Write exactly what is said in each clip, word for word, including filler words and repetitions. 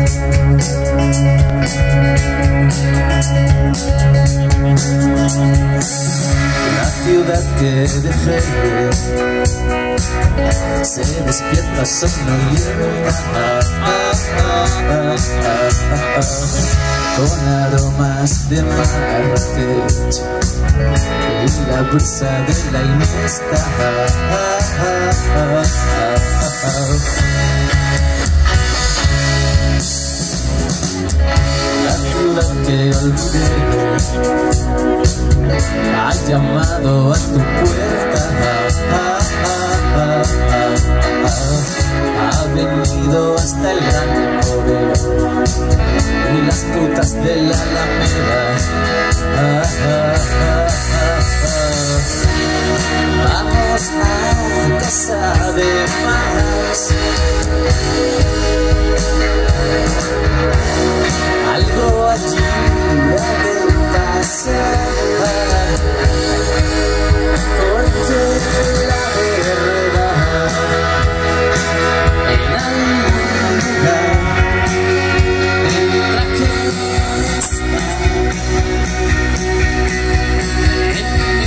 La ciudad que dejé se despierta sonolienta con aromas de Marrakech y la brisa de la Iniesta. La ciudad que olvidé ha llamado a tu puerta, ha venido hasta el gran poder y las putas de la Alameda. Vamos a casa de Max, algo allí ha de pasar, porque la verdad en algún lugar tendrá que estar en mi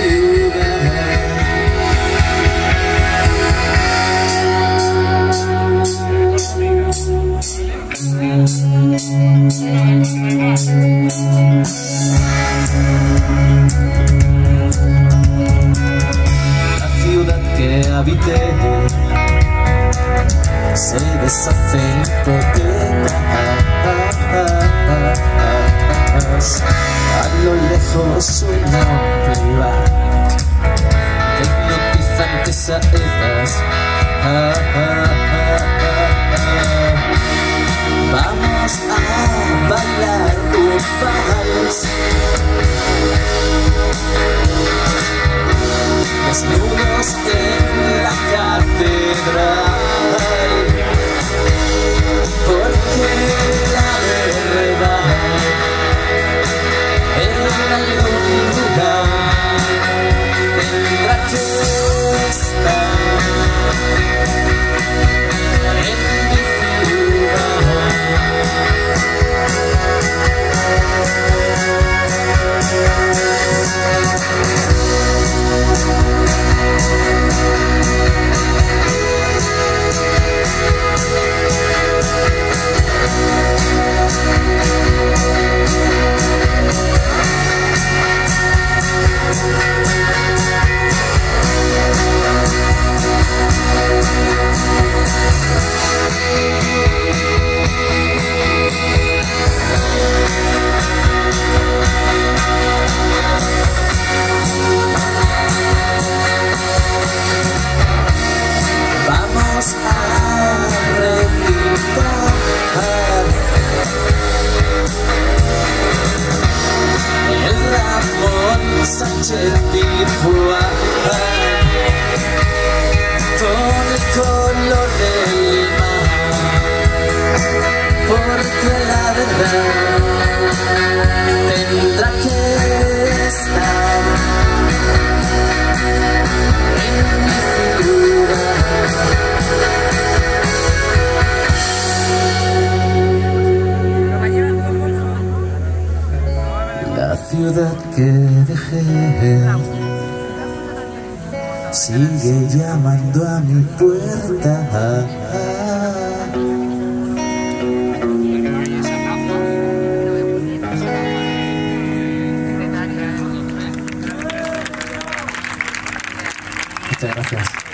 La ciudad que habité se deshace en hipotecas. A lo lejos suena un playback que hipnotizantes saetas. Vamos a bailar un vals, desnudos en la catedral, porque la verdad en algún lugar tendrá que estar en mi ciudad. Sánchez Pizjuán con el color del mar, porque la verdad tendrá que estar en mi ciudad. La ciudad que dejé sigue llamando a mi puerta. Muchas gracias.